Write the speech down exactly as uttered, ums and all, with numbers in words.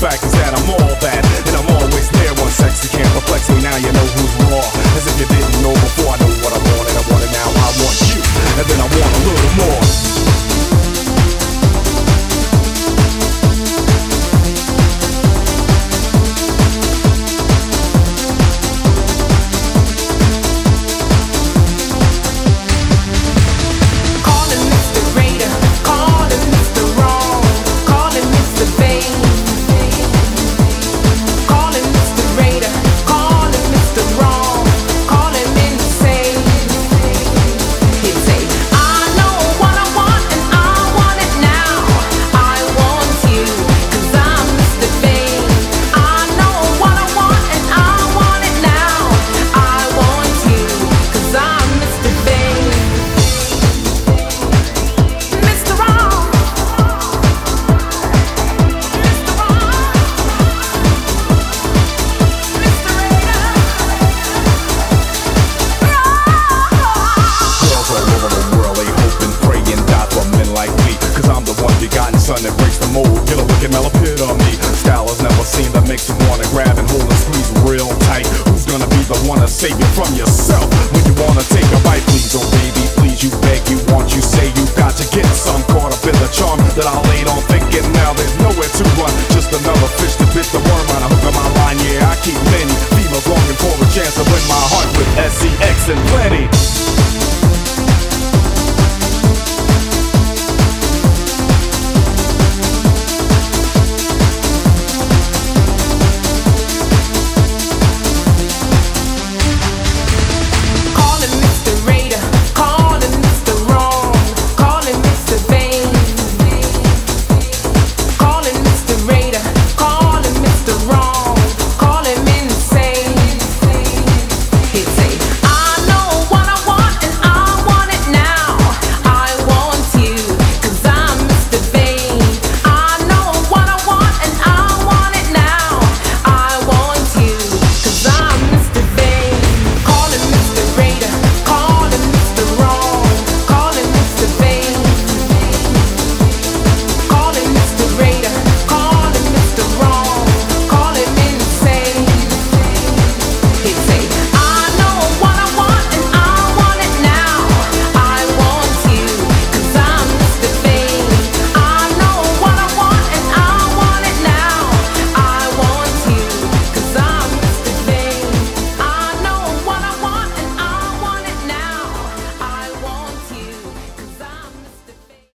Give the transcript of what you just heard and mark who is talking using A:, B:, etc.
A: fact is that I'm all that, and I'm always there. One sexy can't perplex me, now you know who's raw. As if you didn't know before. I know what I want and I want it now. I want you, and then I want a little more. That breaks the mold, get a look at Mel on me. Style has never seen that makes you wanna grab and hold and squeeze real tight. Who's gonna be the one to save you from yourself when you wanna take a bite? Please, oh baby, please, you beg, you want, you say you got to get some. Caught up in the charm that I laid on, thinking now there's nowhere to run. Just another fish to bit the worm on a hook of my line. Yeah, I keep many females longing for a chance to win my heart with S E X and plenty.